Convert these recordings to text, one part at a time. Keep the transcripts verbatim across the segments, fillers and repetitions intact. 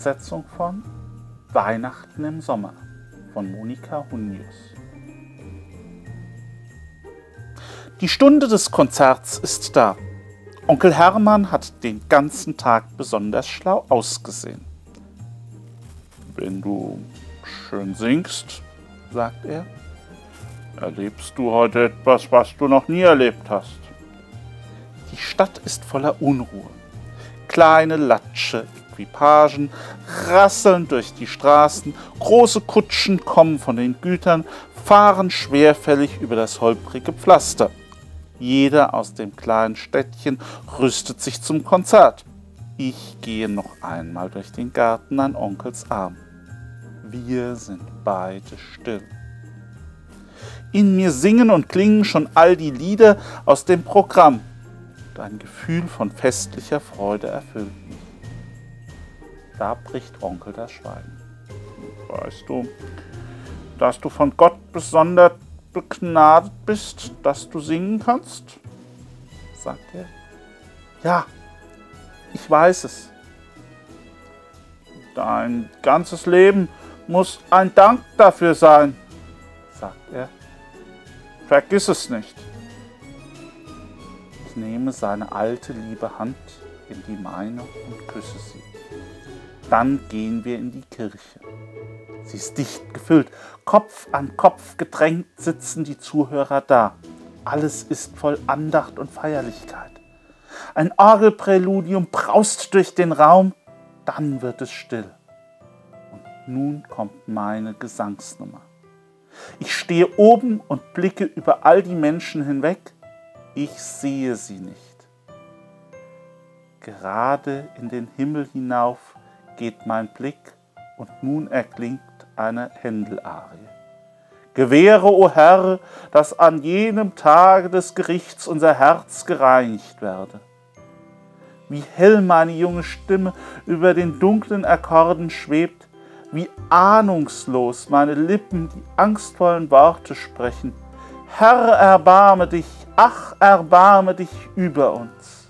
Fortsetzung von Weihnachten im Sommer von Monika Hunnius. Die Stunde des Konzerts ist da. Onkel Hermann hat den ganzen Tag besonders schlau ausgesehen. Wenn du schön singst, sagt er, erlebst du heute etwas, was du noch nie erlebt hast. Die Stadt ist voller Unruhe. Kleine Latsche, Equipagen rasseln durch die Straßen, große Kutschen kommen von den Gütern, fahren schwerfällig über das holprige Pflaster. Jeder aus dem kleinen Städtchen rüstet sich zum Konzert. Ich gehe noch einmal durch den Garten an Onkels Arm. Wir sind beide still. In mir singen und klingen schon all die Lieder aus dem Programm. Und ein Gefühl von festlicher Freude erfüllt mich. Da bricht Onkel das Schweigen. Weißt du, dass du von Gott besonders begnadet bist, dass du singen kannst? Sagt er. Ja, ich weiß es. Dein ganzes Leben muss ein Dank dafür sein, sagt er. Vergiss es nicht. Ich nehme seine alte, liebe Hand in die meine und küsse sie. Dann gehen wir in die Kirche. Sie ist dicht gefüllt. Kopf an Kopf gedrängt sitzen die Zuhörer da. Alles ist voll Andacht und Feierlichkeit. Ein Orgelpräludium braust durch den Raum, dann wird es still. Und nun kommt meine Gesangsnummer. Ich stehe oben und blicke über all die Menschen hinweg. Ich sehe sie nicht. Gerade in den Himmel hinauf geht mein Blick und nun erklingt eine Händel-Arie. Gewähre, o Herr, dass an jenem Tage des Gerichts unser Herz gereinigt werde. Wie hell meine junge Stimme über den dunklen Akkorden schwebt, wie ahnungslos meine Lippen die angstvollen Worte sprechen. Herr, erbarme dich, ach, erbarme dich über uns.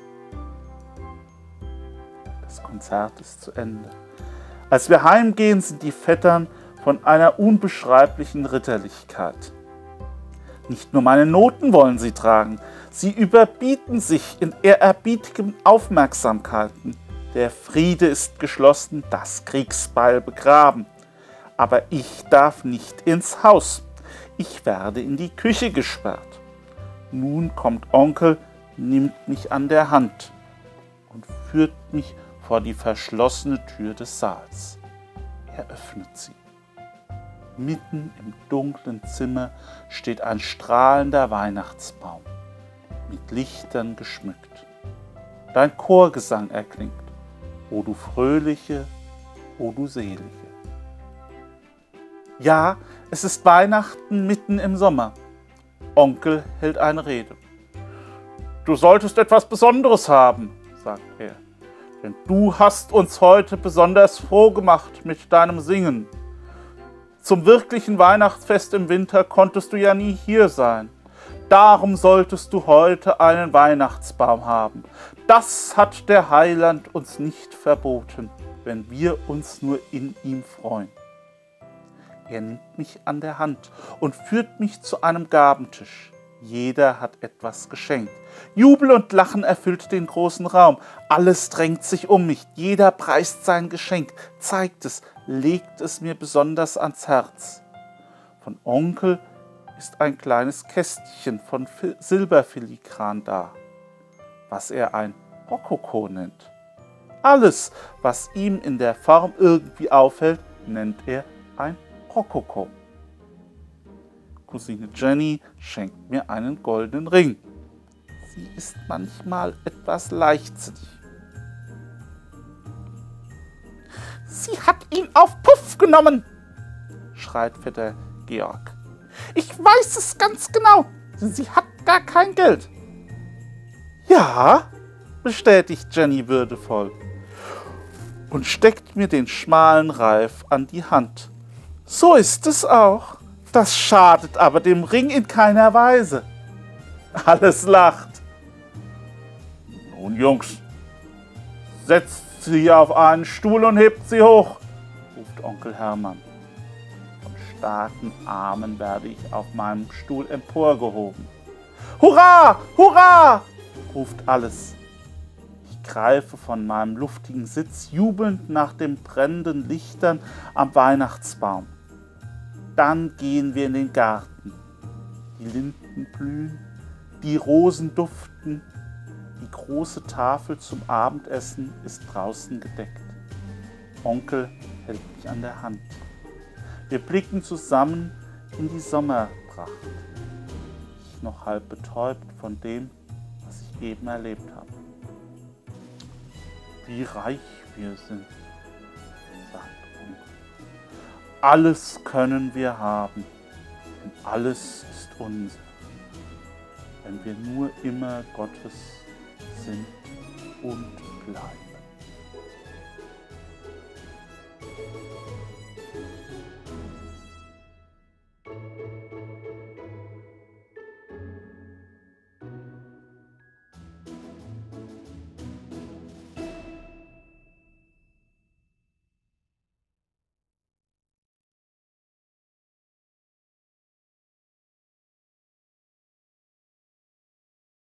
Das Konzert ist zu Ende. Als wir heimgehen, sind die Vettern von einer unbeschreiblichen Ritterlichkeit. Nicht nur meine Noten wollen sie tragen, sie überbieten sich in ehrerbietigen Aufmerksamkeiten. Der Friede ist geschlossen, das Kriegsbeil begraben. Aber ich darf nicht ins Haus. Ich werde in die Küche gesperrt. Nun kommt Onkel, nimmt mich an der Hand und führt mich vor die verschlossene Tür des Saals. Er öffnet sie. Mitten im dunklen Zimmer steht ein strahlender Weihnachtsbaum, mit Lichtern geschmückt. Dein Chorgesang erklingt, o du Fröhliche, o du Selige. Ja, es ist Weihnachten mitten im Sommer. Onkel hält eine Rede. Du solltest etwas Besonderes haben, sagt er. Denn du hast uns heute besonders froh gemacht mit deinem Singen. Zum wirklichen Weihnachtsfest im Winter konntest du ja nie hier sein. Darum solltest du heute einen Weihnachtsbaum haben. Das hat der Heiland uns nicht verboten, wenn wir uns nur in ihm freuen. Er nimmt mich an der Hand und führt mich zu einem Gabentisch. Jeder hat etwas geschenkt. Jubel und Lachen erfüllt den großen Raum. Alles drängt sich um mich. Jeder preist sein Geschenk, zeigt es, legt es mir besonders ans Herz. Von Onkel ist ein kleines Kästchen von Silberfiligran da, was er ein Rokoko nennt. Alles, was ihm in der Form irgendwie auffällt, nennt er ein Rokoko. Cousine Jenny schenkt mir einen goldenen Ring. Sie ist manchmal etwas leichtsinnig. Sie hat ihn auf Puff genommen, schreit Vetter Georg. Ich weiß es ganz genau. Sie hat gar kein Geld. Ja, bestätigt Jenny würdevoll und steckt mir den schmalen Reif an die Hand. So ist es auch. Das schadet aber dem Ring in keiner Weise. Alles lacht. Nun, Jungs, setzt setzt sie auf einen Stuhl und hebt sie hoch, ruft Onkel Hermann. Von starken Armen werde ich auf meinem Stuhl emporgehoben. Hurra! Hurra! Ruft alles. Ich greife von meinem luftigen Sitz jubelnd nach den brennenden Lichtern am Weihnachtsbaum. Dann gehen wir in den Garten. Die Linden blühen, die Rosen duften, die große Tafel zum Abendessen ist draußen gedeckt. Onkel hält mich an der Hand. Wir blicken zusammen in die Sommerpracht. Ich noch halb betäubt von dem, was ich eben erlebt habe. Wie reich wir sind, sagt Onkel. Alles können wir haben und alles ist unser, wenn wir nur immer Gottes sind und bleiben.